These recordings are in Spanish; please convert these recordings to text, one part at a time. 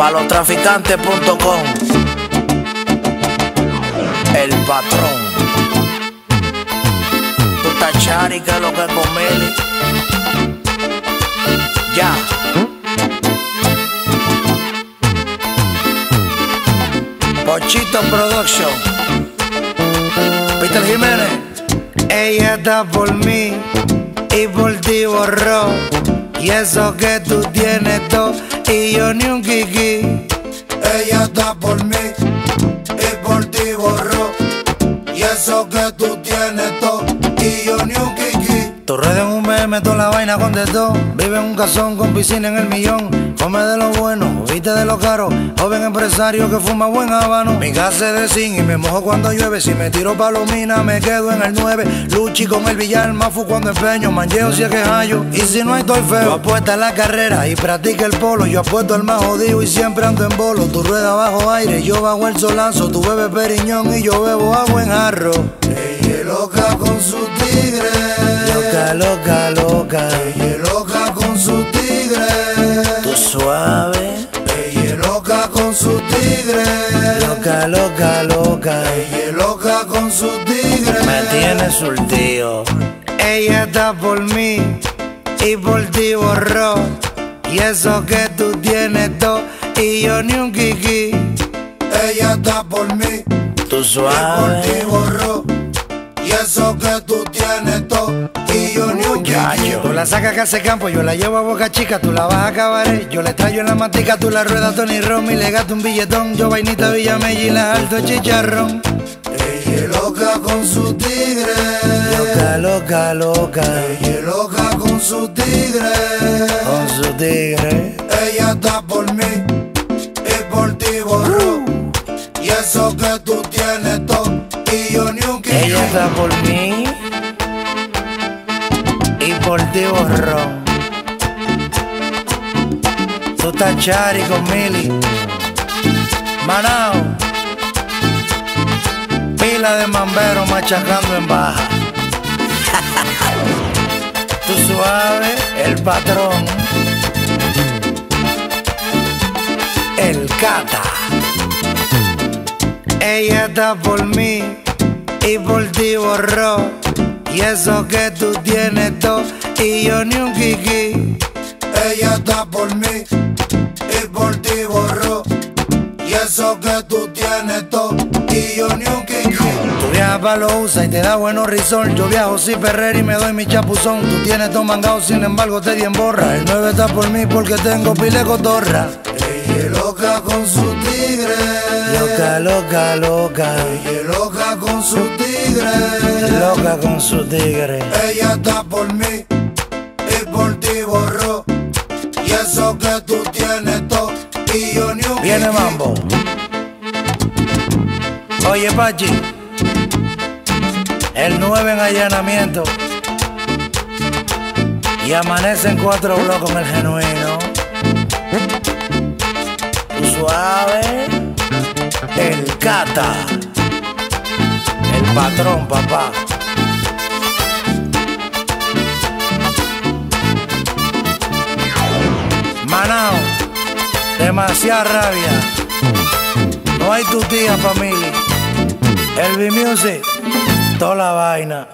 Palotraficante.com. El patrón. Tú estás chari, que es lo que con Meli. Ya. Pochito Production. Peter Jiménez. Ella está por mí y por ti borró. Y eso que tú tienes todo y yo ni un kiki. Ella está por mí y por ti borró. Y eso que tú tienes todo y yo ni un kiki. Tu red en un meme, toda la vaina contestó. Vive en un casón con piscina en el millón. Come de lo bueno, viste de lo caro. Joven empresario que fuma buen habano. Mi casa es de zinc y me mojo cuando llueve. Si me tiro palomina me quedo en el 9. Luchi con el billar, mafu cuando empeño. Manlleo si es que hallo y si no estoy feo. Yo apuesta a la carrera y practica el polo. Yo apuesto al más jodido y siempre ando en bolo. Tu rueda bajo aire, yo bajo el solazo. Tu bebes periñón y yo bebo agua en jarro. Ella es loca con su tigre. Loca, loca, loca. Ella es loca con su tigre. Tú suave. Ella es loca con su tigre. Loca, loca, loca. Ella es loca con su tigre. Me tiene surtido. Ella está por mí y por ti borró. Y eso que tú tienes todo y yo ni un kiki. Ella está por mí Tú y por suave. ti borró. Y eso que tú tienes todo y yo ni un kiki. Tú la sacas que hace campo, yo la llevo a Boca Chica, tú la vas a acabar. Yo le traigo en la matica, tú la ruedas Tony Romy, le gasto un billetón. Yo vainita Villamella y la alto chicharrón. Ella es loca con su tigre. Loca, loca, loca. Ella es loca con su tigre. Con su tigre. Ella está por mí y por ti borró. Y eso que tú tienes todo y yo ni un kiki. Ella está por mí y por ti borró. Tú estás chari con Mili. Manao. Pila de mamberos machacando en baja. Tú suave, el patrón. El Cata. Ella está por mí y por ti borró. Y eso que tú tienes todo y yo ni un kiki. Ella está por mí y por ti borró. Y eso que tú tienes todo y yo ni un kiki. Tú viajas pa' los USA y te da buenos resort. Yo viajo sin Ferrer y me doy mi chapuzón. Tú tienes todo mangado, sin embargo te di en borra. El 9 está por mí porque tengo pile cotorra. Ella es loca con su tigre. Loca, loca, loca. Ella es loca con su tigre. Loca con su tigre. Ella está por mí y por ti borró. Y eso que tú tienes todo y yo ni un kiki. Viene mambo. Oye Pachi, el 9 en allanamiento y amanecen 4 bloques con el genuino. Tú suave, el Cata, el patrón, papá. Manao, demasiada rabia. No hay tu tía, familia. El B-Music, toda la vaina.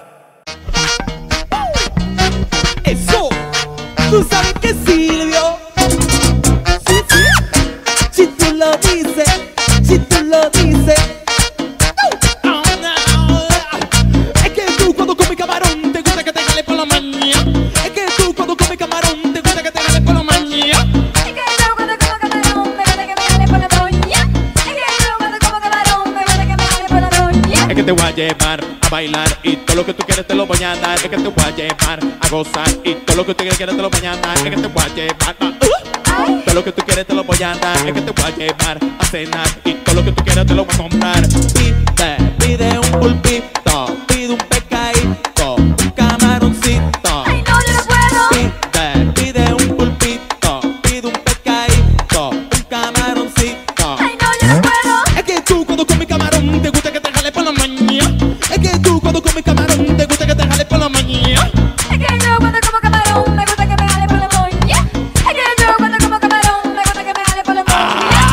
Eso, tú sabes que Silvio. Sí, sí. Si tú lo dices, si tú lo dices. Oh, no. Es que tú cuando comes camarón te gusta que te jale por la mañana. Es que tú cuando comes camarón te gusta que te jale por la mañana. Es que yo cuando como camarón me gusta que me jale por la doña. Es que yo cuando como camarón me gusta que me jale por la doña. Es que te voy a llevar a bailar y todo lo que tú quieres te lo voy a dar. Es que te voy a llevar a gozar y todo lo que tú quieres te lo voy a dar. Es que te voy a llevar a todo lo que tú quieres te lo voy a dar. Es que te voy a llevar a cenar y todo lo que tú quieras te lo voy a comprar. Pide un pulpito, pide un pescadito, un camaroncito. Ay, no, yo no puedo. Pide un pulpito, pide un pescadito, un camaroncito. Ay, no, yo no puedo. Es que tú cuando comes camarón te gusta que te jale por la mañana. Es que tú cuando comes camarón te gusta que te jale por la mañana. Es que yo cuando como camarón me gusta que me jale por la doña. Es que yo cuando como camarón me gusta que me jale por la doña.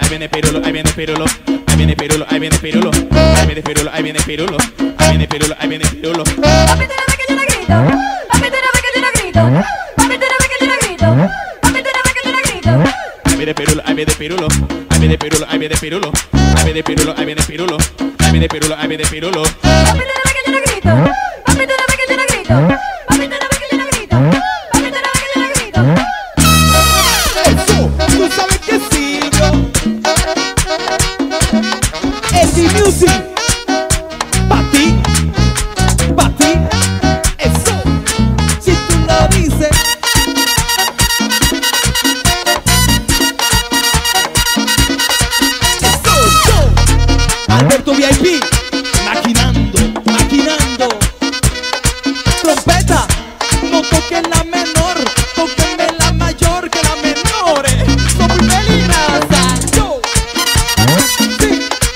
viene Pirulo, ahí viene Pirulo. Ahí viene Pirulo, ahí viene Pirulo. Ahí viene Pirulo, ahí viene Pirulo. Ahí viene Pirulo, ahí viene Pirulo. Papi, tú no ves que yo no grito. Papi, tú no ves que yo no grito. Papi, tú no ves que yo no grito. Papi, tú no ves que yo no grito. Ahí viene Pirulo, ahí viene Pirulo. Ahí viene Pirulo, ahí viene Pirulo. Ahí viene Pirulo, ahí viene Pirulo. Ahí viene Pirulo, ahí viene Pirulo. Papi, tú no ves que yo no grito. Papi, tú no ves que yo no grito. Papi, tú no ves que yo no grito. Papi, tú no ves que yo no grito. Eso, tú sabes que sigo. Eddie Music. Pa' ti. Pa' ti. Eso. Si tú lo dices. Eso, yo. Alberto VIP. Maquinando, maquinando. Trompeta. No toquen la menor. Tóquenme la mayor que la menores. Son muy peligrosas. Yo. Sí.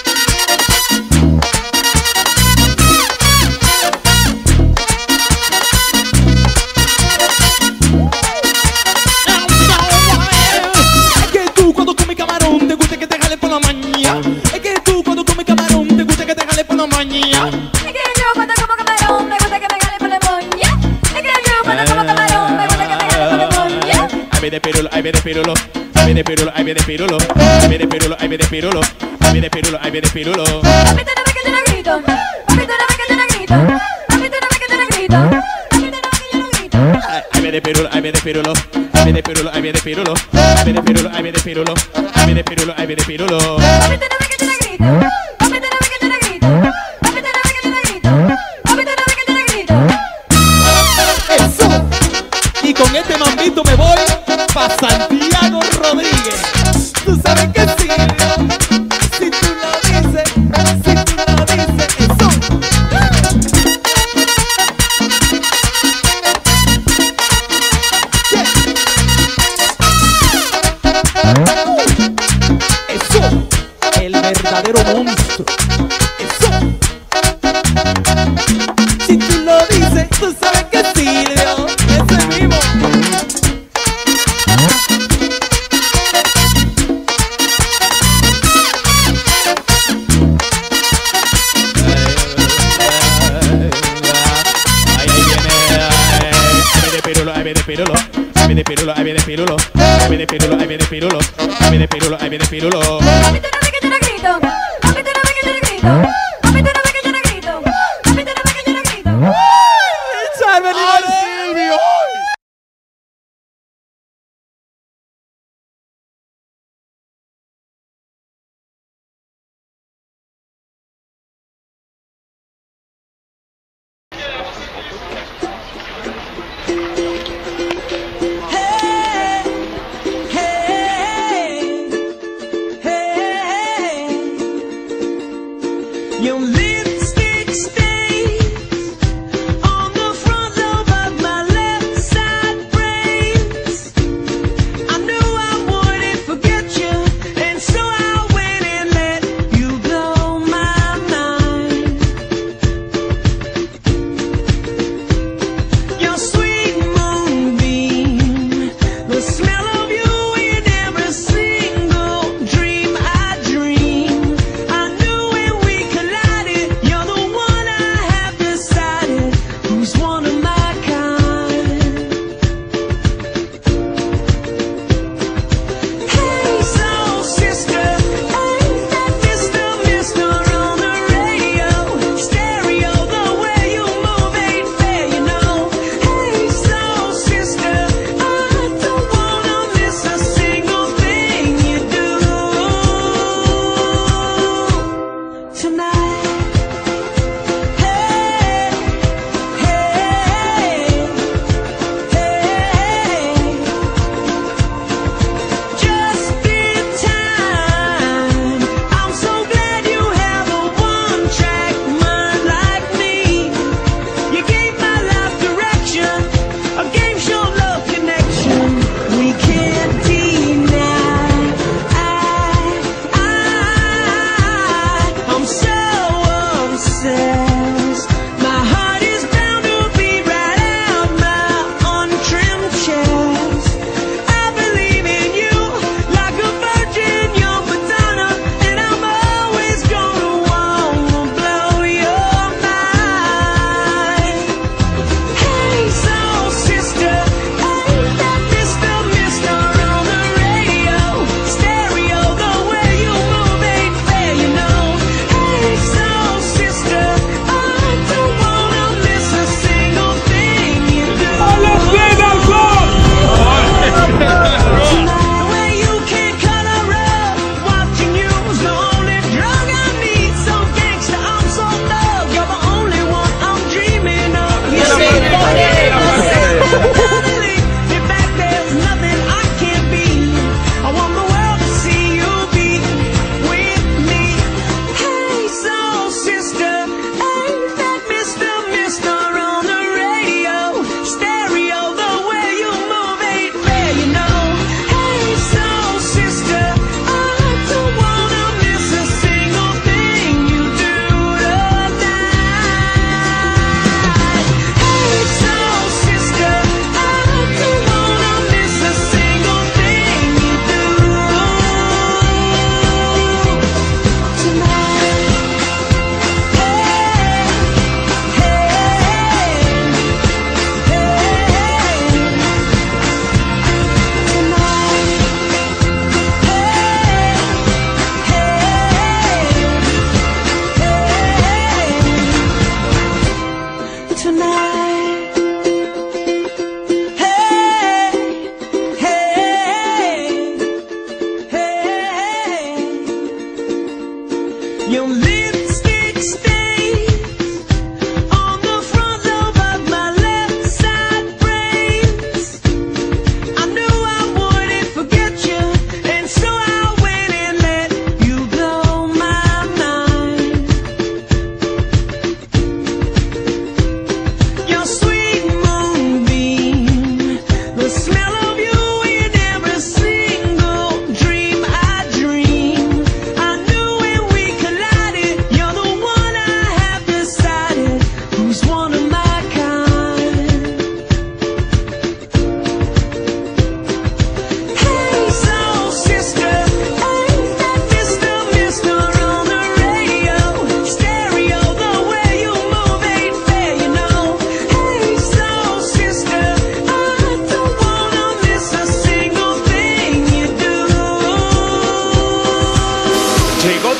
Es que tú cuando comes camarón te gusta que te jale por la mañana. Es que tú cuando comes camarón te gusta que te jale por la mañana. Es que yo cuando como camarón me gusta que me jale por la moña. Es que yo cuando como camarón me gusta que me jale por la moña. Ahí viene Pirulo, ahí viene Pirulo. Ahí viene Pirulo, ahí viene Pirulo. Ahí viene Pirulo, ahí viene Pirulo. Ahí viene Pirulo, ahí viene Pirulo. Papi, tú no ves que yo no grito. Papi, tú no ves que yo no grito. Papi, tú no ves que yo no grito. Papi, tú no ves que yo no grito. Ahí viene Pirulo, ahí viene Pirulo. Ahí viene Pirulo, ahí viene Pirulo. Ahí viene Pirulo, ahí viene Pirulo. Ahí viene Pirulo, ahí viene Pirulo. Papi, tú no ves que yo no grito. Papi, tú no ves que yo no grito. Papi, tú no ves que yo no grito. Papi, tú no ves que yo no grito. Eso. Y con este mambito me voy pa' Santiago Rodríguez. Tú sabes que sí. Si tú lo dices, si tú lo dices, eso. Eso. El verdadero monstruo. Eso. Si tú lo dices, tú sabes que sí, Dios. Ese mismo. Ahí viene Pirulo, ahí viene Pirulo. Ahí viene Pirulo, ahí viene Pirulo. Ahí viene Pirulo, ahí viene Pirulo. Ahí viene Pirulo, ahí viene Pirulo. Papi, tú no ves que yo no grito. Papi, tú no ves que yo no grito. Papi, tú no ves que yo no grito. Papi, tú no ves que yo no grito. Silvio.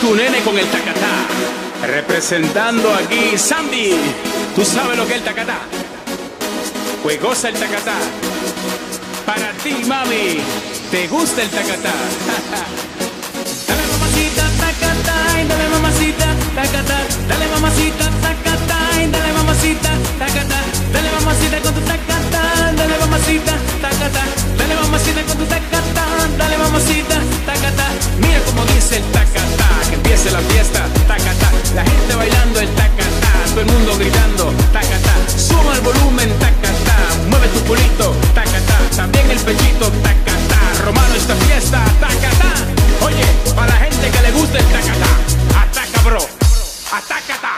tu nene con el tacatá. Representando aquí Sandy. ¿Tú sabes lo que es el tacatá? Pues goza el tacatá. Para ti, mami, ¿te gusta el tacatá? Dale mamacita, tacatá, dale mamacita, tacatá, dale mamacita, tacatá, dale mamacita, tacatá, dale mamacita con tu tacatá, dale mamacita, tacatá, dale mamacita con tu tacatá, dale mamacita, tacatá. Mira como dice el tacatá, que empiece la fiesta, tacatá, la gente bailando el tacatá, todo el mundo gritando, tacatá, suma el volumen, tacatá, mueve tu culito, tacatá, también el pechito, tacatá, Romano esta fiesta, tacatá. Oye, para la gente que le gusta el tacatá, ataca bro, atácata.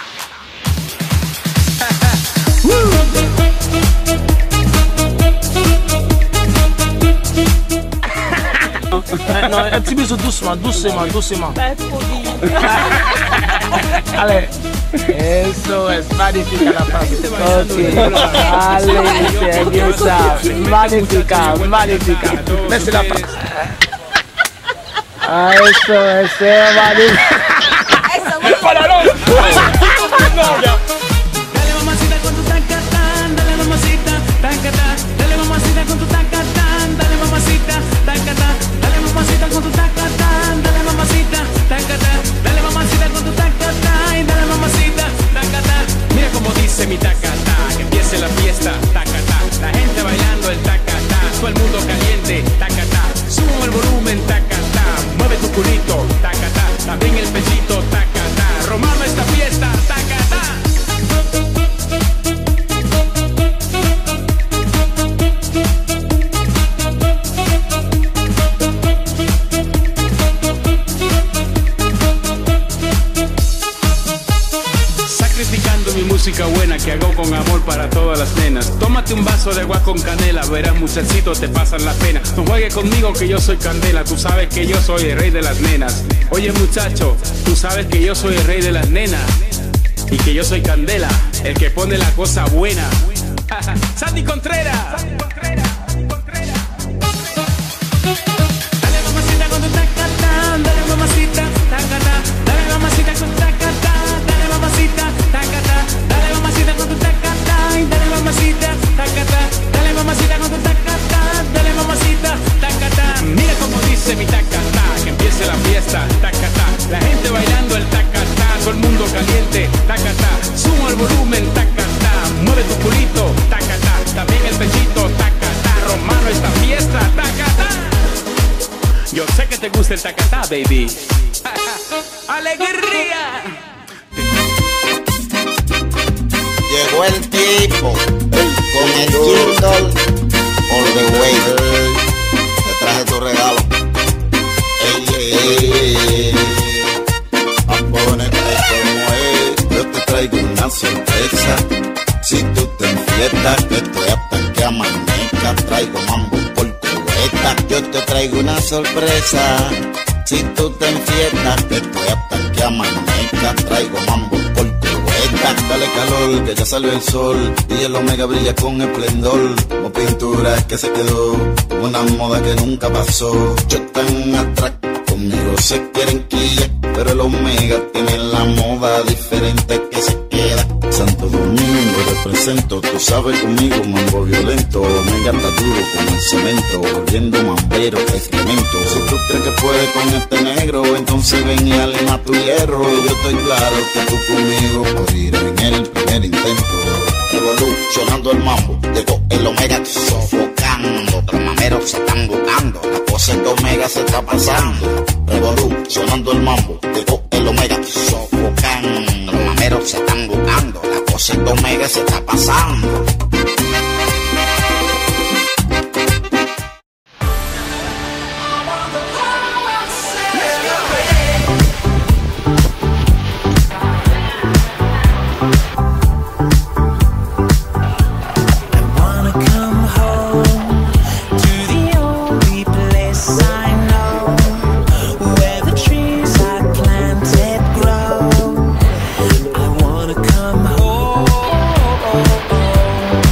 Non, un petit peu doucement, doucement, doucement. Allez, eso es magnífica la parte. Ok, allez, c'est bien ça. Magnífica, magnífica. Laissez la parte. Ah, eso es magnífico. Eso, ¡Para no! Dale mamacita con tu tacatá, dale mamacita, tacatá, dale mamacita con tu tacatá, dale mamacita, tacatá, dale mamacita con tu tacatá, dale mamacita, tacatá, dale mamacita con tu tacatá, dale mamacita, tacatá. Mira como dice mi tacatá, que empiece la fiesta, tacatá, la gente bailando el tacatá, todo el mundo caliente, tacatá, suma el volumen, tacatá, mueve tu culito, tacatá, también el pechito, tacatá, Romano esta fiesta, tacatá. Sacrificando mi música buena que hago con amor para todas las nenas. Tómate un vaso de agua con canela, verás muchachito te pasan la pena. No juegues conmigo que yo soy candela, tú sabes que yo soy el rey de las nenas. Oye muchacho, tú sabes que yo soy el rey de las nenas y que yo soy candela, el que pone la cosa buena. Sandy Contreras. Dale mamacita con tu tacatá, dale mamacita, tacatá, dale mamacita con tu tacatá, dale mamacita, tacatá, dale mamacita con tu tacatá, dale mamacita, tacatá, dale mamacita con tu tacatá, dale mamacita, tacatá. Mira como dice mi tacatá, que empiece la fiesta, tacatá, la gente bailando el tacatá, todo el mundo caliente, tacatá, suma el volumen, tacatá, mueve tu culito, tacatá, también el pechito, tacatá, Romano esta fiesta, tacatá. Yo sé que te gusta el tacatá, baby. ¡Alegría! Llegó el tipo con el jingle all the way. Te traje tu regalo. Apónete como es. Yo te traigo una sorpresa. Si tú te enfietas, que estoy hasta que amanezca. Traigo mambo por cubeta. Yo te traigo una sorpresa. Si tú te enfietas, que estoy hasta que amanezca. Traigo mambo por cubeta. Dale calor, que ya salió el sol y el Omega brilla con esplendor. Como pintura que se quedó, una moda que nunca pasó. Yo tan atrás, conmigo se quieren quillar, pero el Omega tiene la moda diferente que se queda. Santo Domingo represento, tú sabes conmigo, mambo violento. Omega está duro como el cemento, volviendo mambero excremento. Si tú crees que puedes con este negro, entonces ven y alima tu hierro. Yo estoy claro que tú conmigo morirás en el primer intento. Evolucionando el mambo, llegó el Omega sofocando. Los mameros se están buscando, la pose de Omega se está pasando. Revolucionando el mambo, llegó el Omega sofocando. Los mameros se están buscando, la pose de Omega se está pasando. I wanna come home.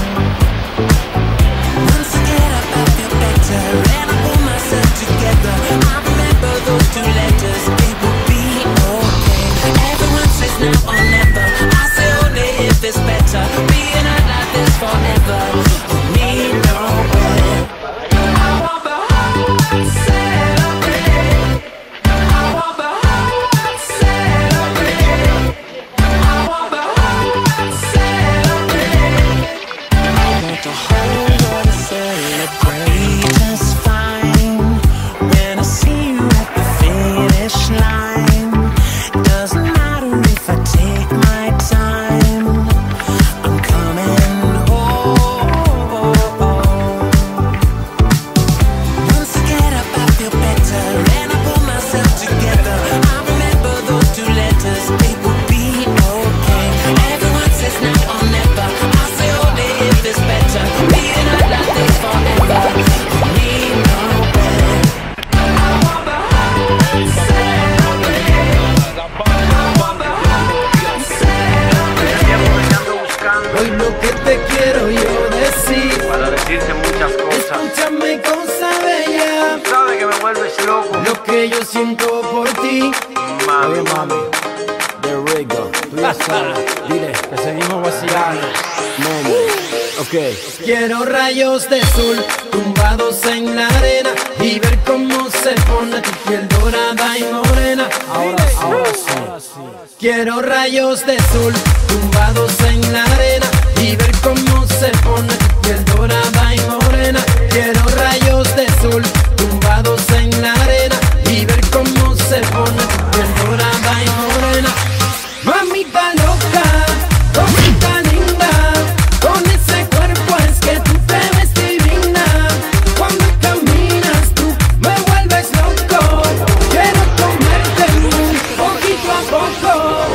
lo que yo siento por ti. Oye, mami, de Rigo, tú ya sabes. Dile que seguimos vacilando. Mami, ok. Quiero rayos de sol tumbados en la arena y ver cómo se pone tu piel dorada y morena. Ahora sí. Quiero rayos de sol tumbados en la arena y ver cómo se pone tu piel dorada y morena. Quiero rayos de sol tumbados en la arena y ver cómo se pone tu piel dorada y morena. Mamita loca, cosita linda, con ese cuerpo es que tú te ves divina. Cuando caminas tú me vuelves loco. Quiero comerte muy poquito a poco.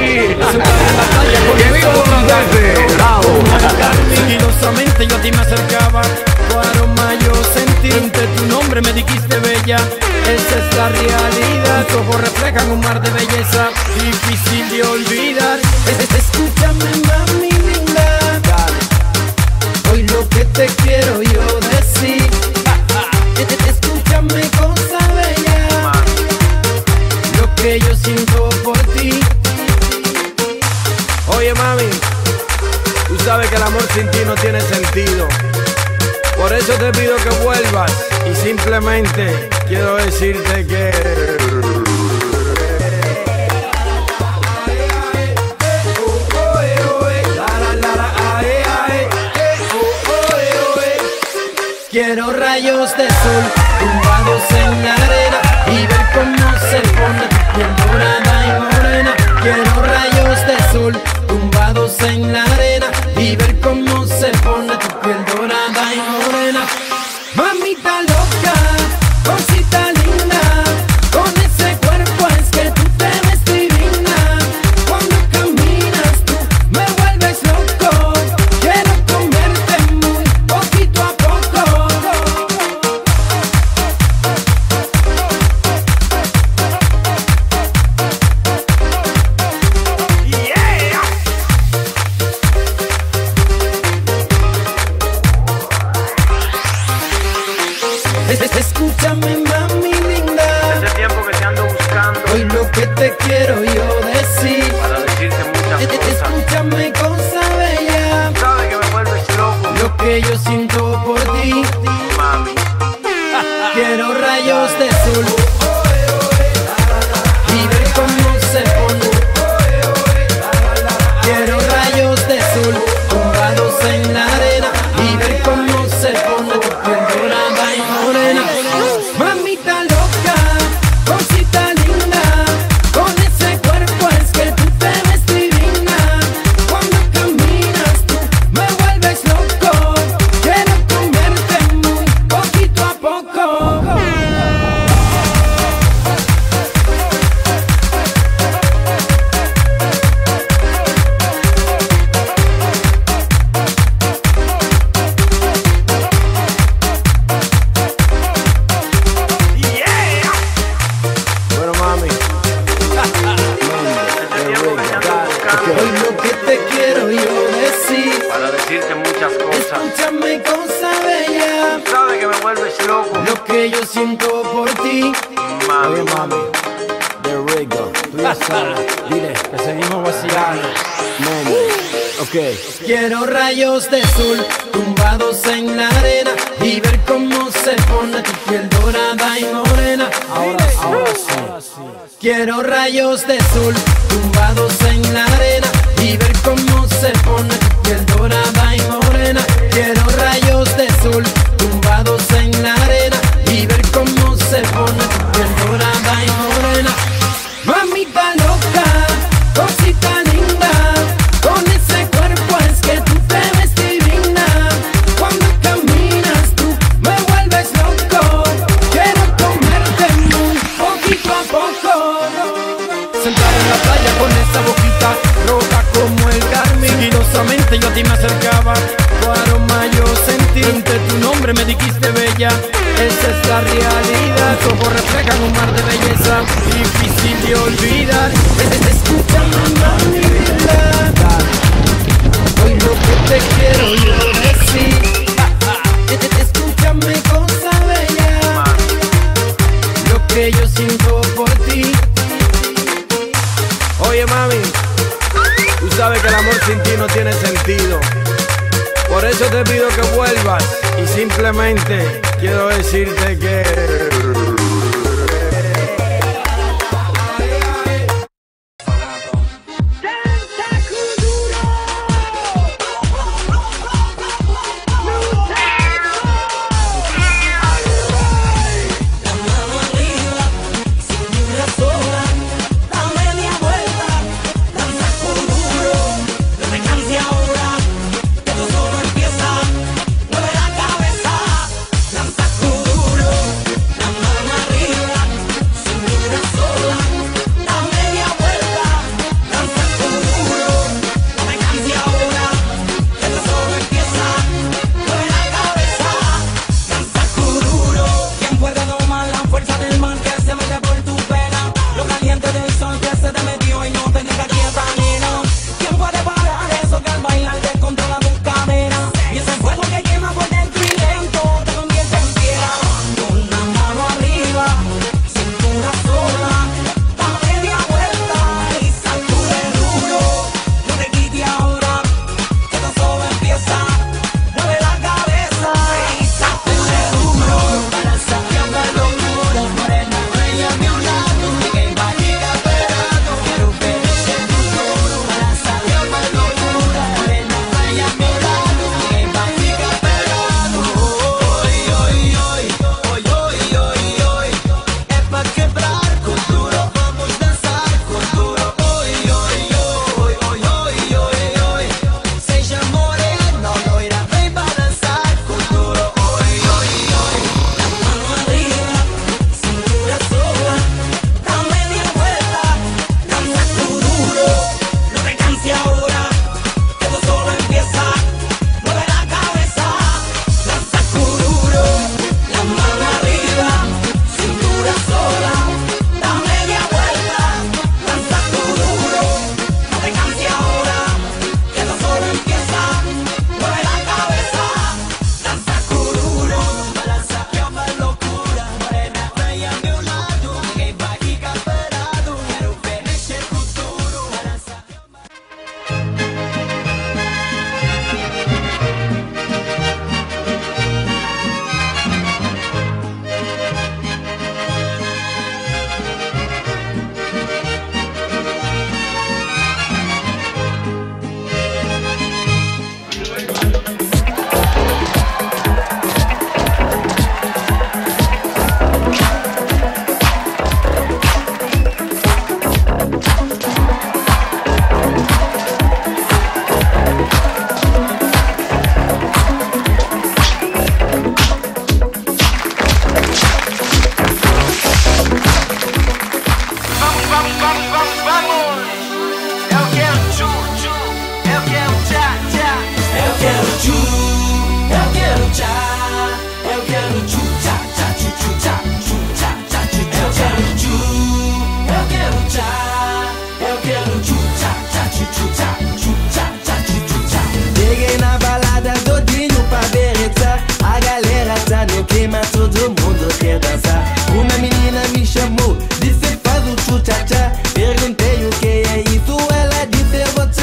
Sigilosamente yo a ti me acercaba, tu aroma yo sentí, entre tu nombre me dijiste bella. Esa es la realidad, tus ojos reflejan un mar de belleza, difícil de olvidar. Escúchame mami linda, hoy lo que te quiero yo decir. Escúchame cosa bella, lo que yo siento por ti. Oye, mami, tú sabes que el amor sin ti no tiene sentido. Por eso te pido que vuelvas y simplemente quiero decirte que quiero rayos de sol tumbados en la arena y ver cómo se pone tu piel dorada y morena. Quiero rayos de sol tumbados en la arena y ver cómo se pone tu piel dorada y morena. Mamita loca, cosita linda, con ese cuerpo es que tú te ves divina. Cuando caminas tú me vuelves loco. Quiero comerte muy poquito a poco. Escúchame mami linda, hace tiempo que te ando buscando hoy lo que te quiero yo decir. para decirte muchas cosas. Escúchame cosa bella, Sabes que me vuelves loco, lo que yo siento por ti. mami. Quiero rayos de sol y ver cómo se pone. Quiero rayos de sol tumbados en la arena y ver cómo se pone tu piel dorada y morena. Mamita loca, cosita linda, con ese cuerpo es que tú te ves divina. Cuando caminas tú me vuelves loco. Quiero comerte muy poquito a poco. Bueno, mami, Hoy lo que te quiero yo decir. para decirte muchas cosas. Escúchame cosa bella, Sabes que me vuelves loco, lo que yo siento por ti. mami. Oye, mami, de Rigo, tú ya sabes. Dile que seguimos vacilando. Mami, ok. Quiero rayos de sol tumbados en la arena y ver cómo se pone tu piel dorada y morena. Ahora sí. Quiero rayos de sol tumbados en la arena y ver cómo se pone tu piel dorada y morena. Quiero rayos de sol tumbados en la arena y ver cómo se pone tu piel dorada y morena. Mamita loca, cosita linda, con ese cuerpo es que tú te ves divina. Cuando caminas tú me vuelves loco. Quiero comerte muy poquito a poco. Sentada en la playa con esa boquita roja como el carmín. Sigilosamente yo a ti me acercaba, tu aroma yo sentí, entre tu nombre me dijiste bella. Esa es la realidad, tus ojos reflejan un mar de belleza, difícil de olvidar. Escúchame mami linda, hoy lo que te quiero yo decir. Escúchame cosa bella, lo que yo siento por ti. Oye mami, tú sabes que el amor sin ti no tiene sentido. Por eso te pido que vuelvas y simplemente quiero decirte que...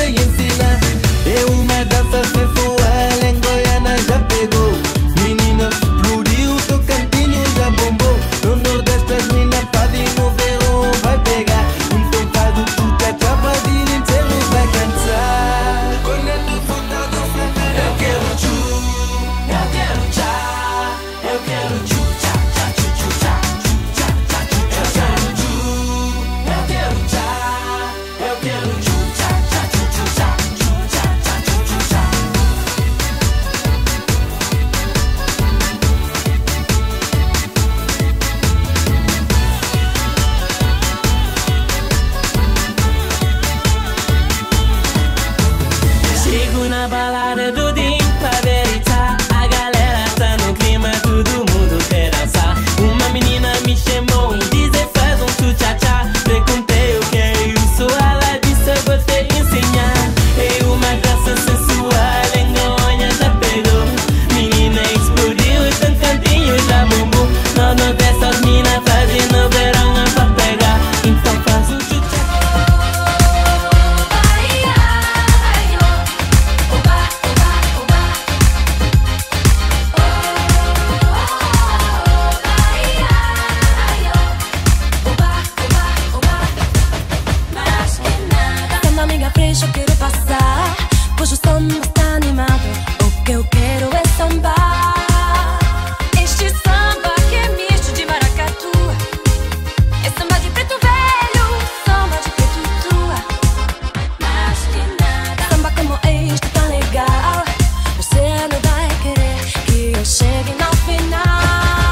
Menina deixa, eu quero passar. Pois o som está animado, o que eu quero é sambar. Este samba que é misto de maracatu, é samba de preto velho, samba de preto tua. Mais que nada, samba como este tão legal, você não vai querer que eu chegue no final.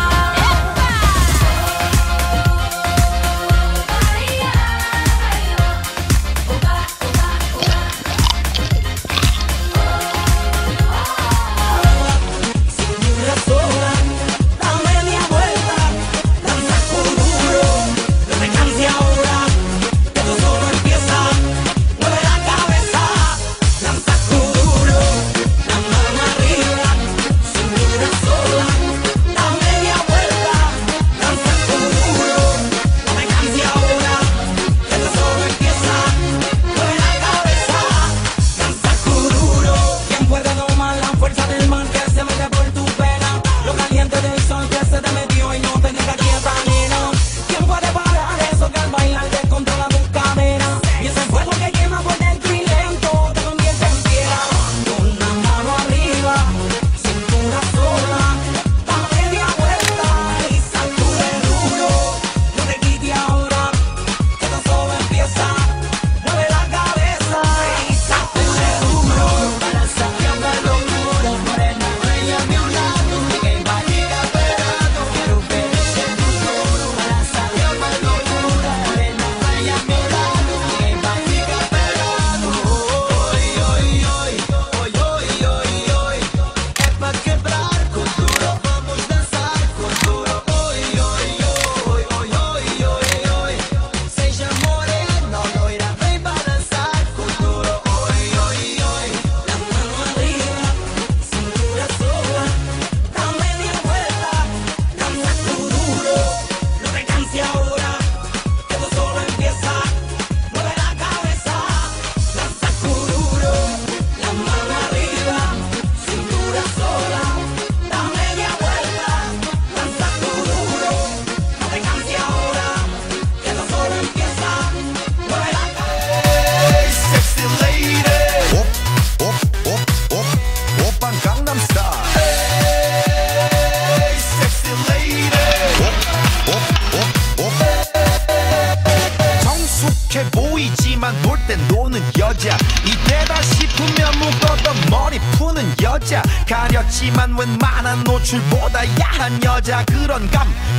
가렸지만 웬만한 노출보다 야한 여자 그런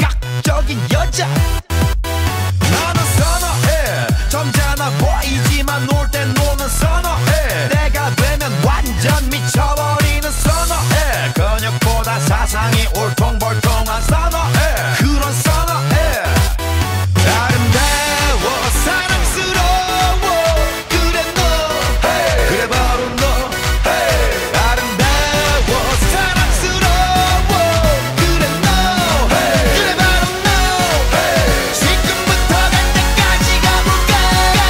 감각적인 여자 나는 선어해 점잖아 보이지만 놀 땐 노는 선어해 내가 되면 완전 미쳐버리는 선어해 근육보다 사상이 울퉁불퉁한 선어해 그런 선어해 아름다워 사랑스러워 그래 너 hey. 그래 바로 너 hey. 아름다워 사랑스러워 그래 너 hey. 그래 바로 너 hey. 지금부터 갈 때까지 가볼까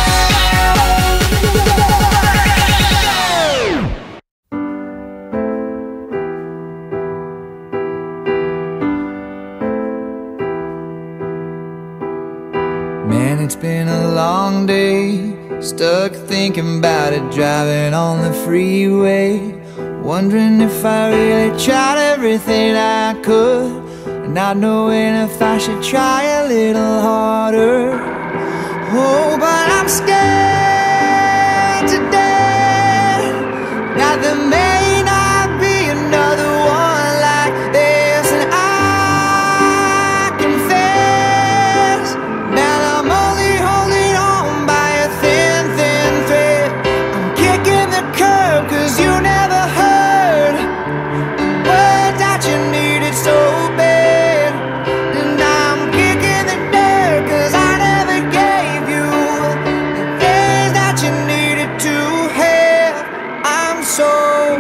Man, it's been a long day, stuck thinking about it, driving on the freeway, wondering if I really tried everything I could, and not knowing if I should try a little harder. Oh, but I'm scared today that there may not be another one like this, and I confess that I'm only holding on by a thin, thin thread. I'm kicking the curb 'cause you never heard the word that you needed so bad, and I'm kicking the dirt 'cause I never gave you the things that you needed to have. I'm so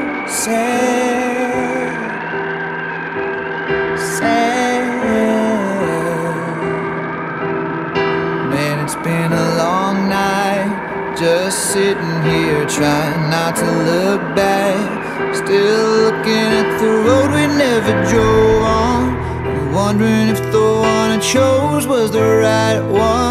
sad, sad. Man, it's been a long night, just sitting here trying not to look back, still looking at the road we never drove on, wondering if the one I chose was the right one.